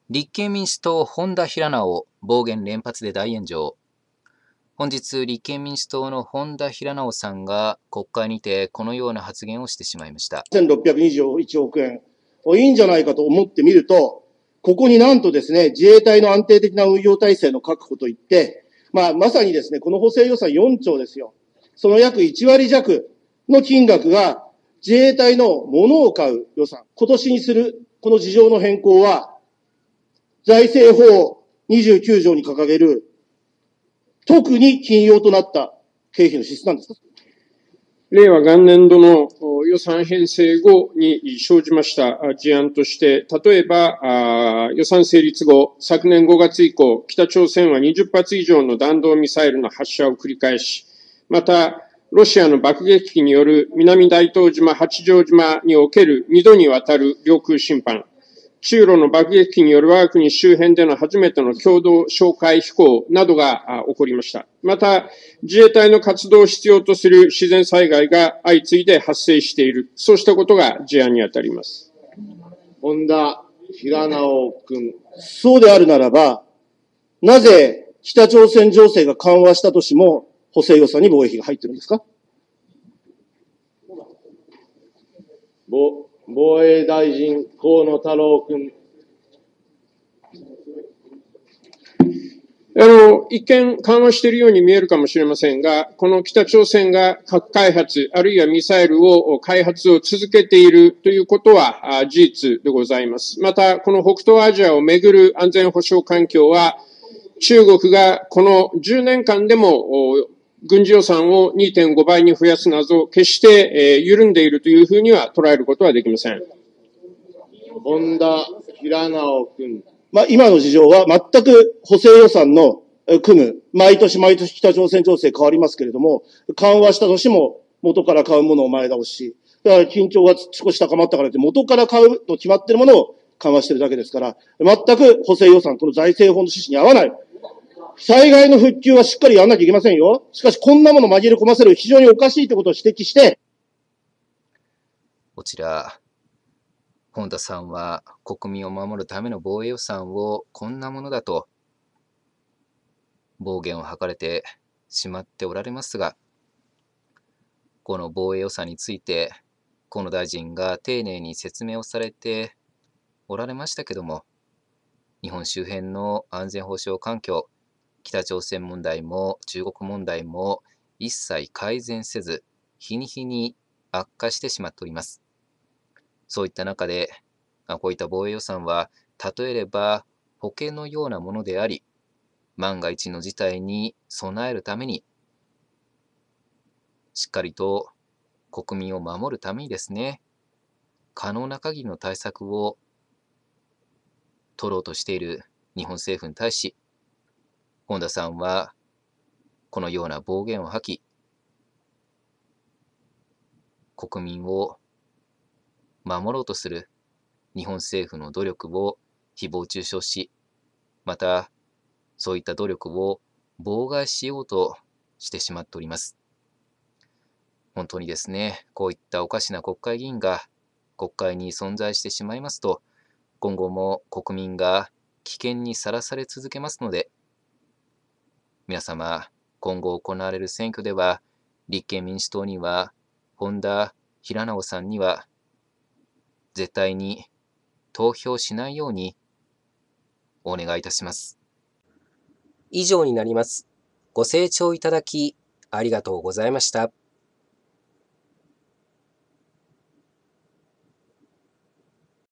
立憲民主党本田平直暴言連発で大炎上。本日、立憲民主党の本田平直さんが国会にてこのような発言をしてしまいました。 1621億円、いいんじゃないかと思ってみると、ここになんとですね、自衛隊の安定的な運用体制の確保といって、まさにですね、この補正予算4兆ですよ。その約1割弱の金額が自衛隊の物を買う予算、今年にするこの事情の変更は、財政法29条に掲げる、特に緊要となった経費の支出なんですか。 令和元年度の予算編成後に生じました事案として、例えば予算成立後、昨年5月以降、北朝鮮は20発以上の弾道ミサイルの発射を繰り返し、また、ロシアの爆撃機による南大東島、八丈島における2度にわたる領空侵犯、中ロの爆撃機による我が国周辺での初めての共同哨戒飛行などが起こりました。また、自衛隊の活動を必要とする自然災害が相次いで発生している、そうしたことが事案にあたります。 本田平直君。そうであるならば、なぜ北朝鮮情勢が緩和したとしも補正予算に防衛費が入ってるんですか。防衛大臣、河野太郎君。 一見緩和しているように見えるかもしれませんが、この北朝鮮が核開発、あるいはミサイルを開発を続けているということは事実でございます。また、この北東アジアをめぐる安全保障環境は、中国がこの10年間でも軍事予算を 2.5 倍に増やすなど、決して緩んでいるというふうには捉えることはできません。 本田平直君。今の事情は全く補正予算の組む、毎年毎年北朝鮮情勢変わりますけれども、緩和した年も元から買うものを前倒し、だから緊張が少し高まったからって元から買うと決まっているものを緩和しているだけですから、全く補正予算、この財政法の趣旨に合わない。災害の復旧はしっかりやらなきゃいけませんよ。しかしこんなもの紛れ込ませる非常におかしいということを指摘して、 こちら、本田さんは国民を守るための防衛予算をこんなものだと暴言を吐かれてしまっておられますが、この防衛予算について河野大臣が丁寧に説明をされておられましたけども、日本周辺の安全保障環境、北朝鮮問題も中国問題も一切改善せず、日に日に悪化してしまっております。そういった中で、こういった防衛予算は、例えれば保険のようなものであり、万が一の事態に備えるために、しっかりと国民を守るためにですね、可能な限りの対策を取ろうとしている日本政府に対し、本田さんはこのような暴言を吐き、国民を守ろうとする日本政府の努力を誹謗中傷し、またそういった努力を妨害しようとしてしまっております。本当にですね、こういったおかしな国会議員が国会に存在してしまいますと、今後も国民が危険にさらされ続けますので、皆様、今後行われる選挙では、立憲民主党には、本田平直さんには、絶対に投票しないようにお願いいたします。 以上になります。ご清聴いただきありがとうございました。